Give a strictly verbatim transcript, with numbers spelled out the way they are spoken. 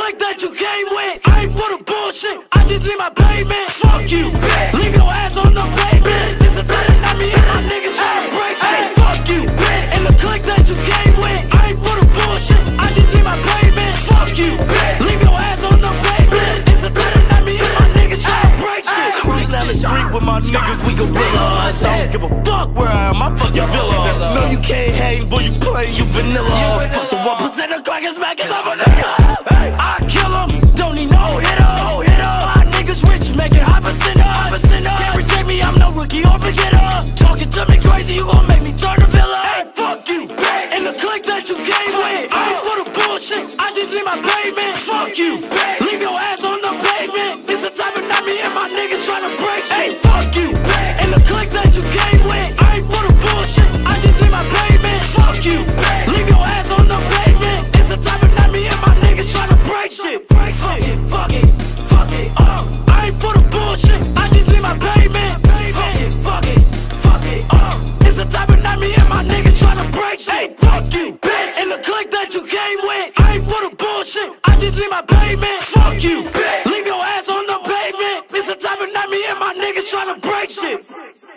clique that you came with, I ain't for the bullshit, I just need my payment. Fuck you, bitch. Leave your ass on the pavement. It's a thing that me and my niggas tryna break shit. Fuck you, bitch. And the clique that you came with, I ain't for the bullshit, I just need my payment. Fuck you, bitch. Leave your ass on the pavement. It's a thing that me and my niggas tryna break shit. Cruise down the street with my niggas, we gorillas. I don't give a fuck where I am, I fucking villa. No, you can't hang, boy, you play, you vanilla. Fuck the one percent of crackers back, cause I'm a nigga. I kill him, don't need no hitter. My niggas rich, making high percent up. Can't reject me, I'm no rookie or beginner. Talking to me crazy, you gon' make me turn a villain. Hey, fuck you, bitch. And the clique that you came with, I ain't for the bullshit, I just need my payment. Fuck you, bitch. Leave your ass on the pavement. It's the type of night me and my niggas tryna break shit. Hey, fuck you, bitch. And the clique that you came with, I ain't for the bullshit, I just need my payment. Fuck you, bitch. Leave your ass on the pavement. It's the type of night me and my niggas tryna break shit. Fuck it, fuck it, fuck it, uh. I ain't for the bullshit, I just need my payment. Fuck it, fuck it, fuck it, uh. It's the type of night me and my niggas tryna break shit. Hey, fuck you, bitch. And the clique that you came with, I ain't for the bullshit, I just need my payment. Fuck you, bitch. Leave your ass on the pavement. It's the type of night me and my niggas tryna break shit.